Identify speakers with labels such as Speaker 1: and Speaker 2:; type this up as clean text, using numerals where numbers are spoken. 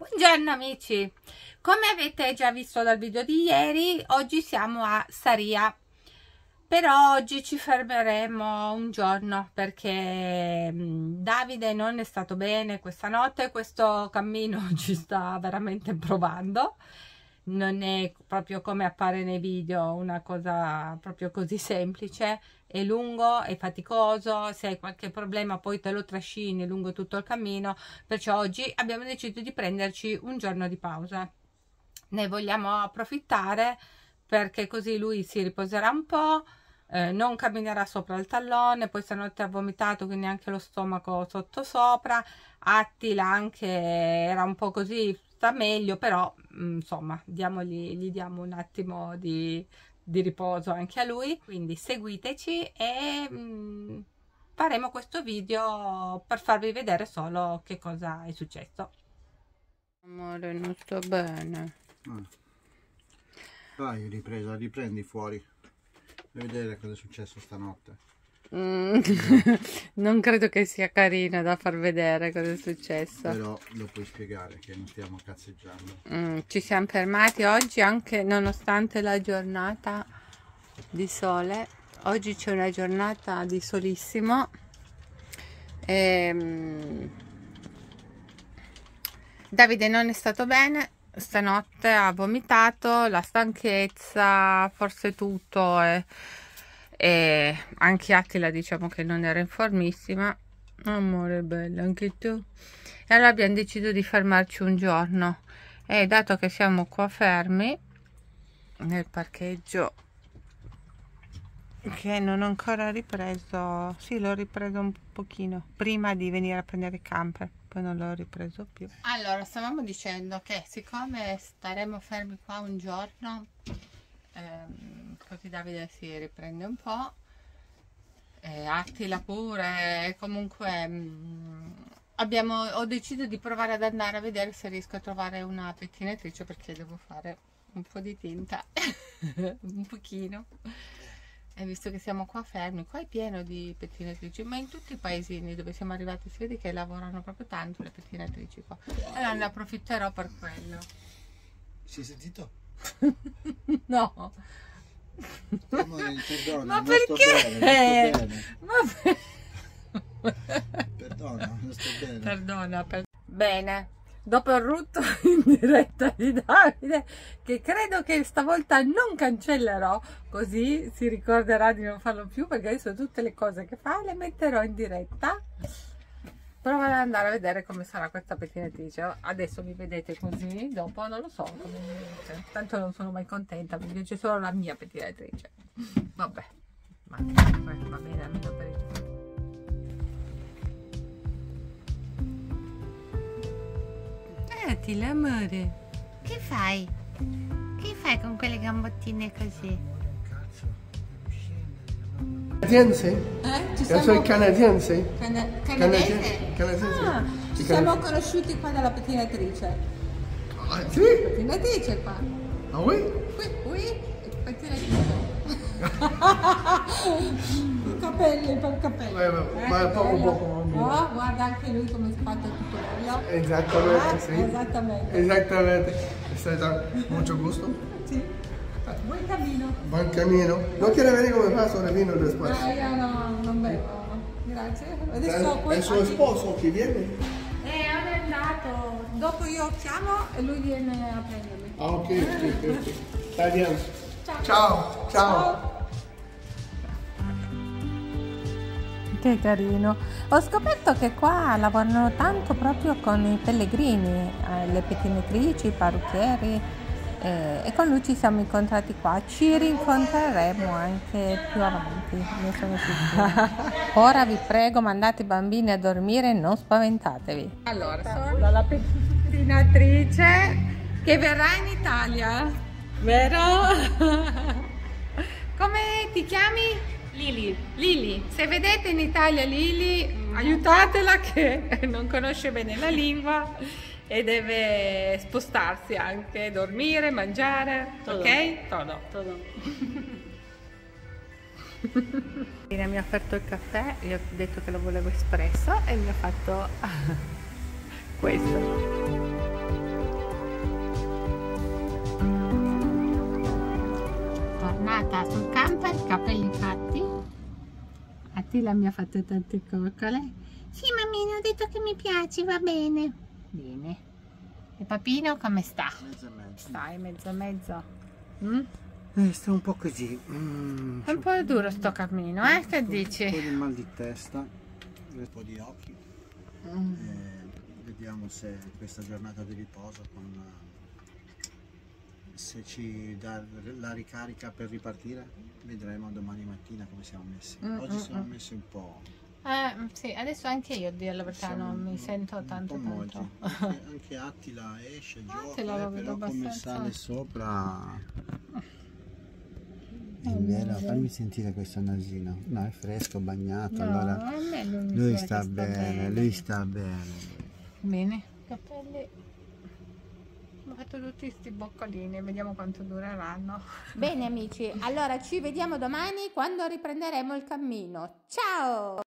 Speaker 1: Buongiorno amici, come avete già visto dal video di ieri, oggi siamo a Saria, però oggi ci fermeremo un giorno perché Davide non è stato bene questa notte. Questo cammino ci sta veramente provando, non è proprio come appare nei video una cosa proprio così semplice, è lungo, è faticoso, se hai qualche problema poi te lo trascini lungo tutto il cammino, perciò oggi abbiamo deciso di prenderci un giorno di pausa. Ne vogliamo approfittare perché così lui si riposerà un po', non camminerà sopra il tallone, poi stanotte ha vomitato, quindi anche lo stomaco sotto sopra. Attila anche era un po' così, sta meglio, però insomma gli diamo un attimo di riposo anche a lui, quindi seguiteci e faremo questo video per farvi vedere solo che cosa è successo. Amore, non sto bene.
Speaker 2: Vai, riprendi fuori. Devi vedere cosa è successo stanotte.
Speaker 1: Non credo che sia carino da far vedere cosa è successo.
Speaker 2: Però lo puoi spiegare che non stiamo cazzeggiando.
Speaker 1: Ci siamo fermati oggi anche nonostante la giornata di sole. Oggi c'è una giornata di solissimo. Davide non è stato bene. Stanotte ha vomitato, la stanchezza, forse tutto e anche Attila diciamo che non era in formissima. Amore bello, anche tu. E allora abbiamo deciso di fermarci un giorno e dato che siamo qua fermi nel parcheggio che non ho ancora ripreso, sì l'ho ripreso un pochino prima di venire a prendere il camper, poi non l'ho ripreso più. Allora stavamo dicendo che siccome staremo fermi qua un giorno, così Davide si riprende un po', Attila pure, comunque ho deciso di provare ad andare a vedere se riesco a trovare una pettinatrice perché devo fare un po' di tinta un pochino. E visto che siamo qua fermi, qua è pieno di pettinatrici, ma in tutti i paesini dove siamo arrivati si vede che lavorano proprio tanto le pettinatrici qua. Allora ne approfitterò per quello.
Speaker 2: Si è sentito?
Speaker 1: No.
Speaker 2: Perdona,
Speaker 1: Ma
Speaker 2: non
Speaker 1: perché?
Speaker 2: sto bene.
Speaker 1: Perdona,
Speaker 2: non sto bene.
Speaker 1: Perdona. Bene. Dopo il rutto in diretta di Davide, che credo che stavolta non cancellerò, così si ricorderà di non farlo più, perché adesso tutte le cose che fa le metterò in diretta. Provo ad andare a vedere come sarà questa pettinatrice. Adesso mi vedete così, dopo non lo so, tanto non sono mai contenta, mi piace solo la mia pettinatrice. Vabbè, ma va bene almeno per il... Attila, amore, che fai? Che fai con quelle gambottine così?
Speaker 3: Canadiense? Io sono canadiense.
Speaker 1: Canadese?
Speaker 3: Canadiense.
Speaker 1: Ci siamo conosciuti qua dalla pettinatrice.
Speaker 3: Ah, sì?
Speaker 1: Pettinatrice qua.
Speaker 3: Ah oui?
Speaker 1: Qui, pettinatrice. I capelli per capelli.
Speaker 3: Ma poco.
Speaker 1: Oh, guarda anche lui come si fa tutto bello.
Speaker 3: Esattamente, sì.
Speaker 1: Esattamente.
Speaker 3: Esattamente. È stato molto gusto.
Speaker 1: Sì. Buon cammino.
Speaker 3: Buon cammino. Non quiere vedere come fa il vino después?
Speaker 1: Io no, non bevo. Grazie. Adesso
Speaker 3: È il suo sposo che viene?
Speaker 1: è andato. Dopo io chiamo e lui viene a prendermi.
Speaker 3: Ah, ok. Sta bene. Ciao.
Speaker 1: Che carino. Ho scoperto che qua lavorano tanto proprio con i pellegrini, le pettinatrici, i parrucchieri, e con lui ci siamo incontrati qua. Ci rincontreremo anche più avanti, ne sono sicura. Ora vi prego, mandate i bambini a dormire, non spaventatevi. Allora, sono dalla pettinatrice che verrà in Italia, vero? Come ti chiami? Lili, se vedete in Italia Lili, aiutatela che non conosce bene la lingua e deve spostarsi anche, dormire, mangiare, todo. Ok? Todo. Mi ha offerto il caffè, gli ho detto che lo volevo espresso e mi ha fatto questo. Attila mi ha fatto tante coccole. Sì, mammina, ho detto che mi piaci, va bene. Bene. E Papino come sta?
Speaker 2: Mezzo e mezzo.
Speaker 1: Stai mezzo mezzo.
Speaker 2: Sta un po' così.
Speaker 1: È un po' duro sto cammino, che dici?
Speaker 2: Un po' di mal di testa, un po' di occhi. Vediamo se questa giornata di riposo se ci dà la ricarica per ripartire. Vedremo domani mattina come siamo messi. Oggi siamo messi un po'.
Speaker 1: Sì, adesso anche io, a dire la verità, non mi sento tanto.
Speaker 2: Anche Attila esce, gioca,
Speaker 1: Attila
Speaker 2: però come sale sopra.
Speaker 1: È
Speaker 2: vero, fammi sentire questo nasino. No, è fresco, bagnato,
Speaker 1: No,
Speaker 2: allora
Speaker 1: a me non mi
Speaker 2: lui
Speaker 1: sa che
Speaker 2: sta bene, lui sta bene.
Speaker 1: Bene, capelli. Ho fatto tutti questi boccolini, vediamo quanto dureranno. Bene amici, allora ci vediamo domani quando riprenderemo il cammino. Ciao!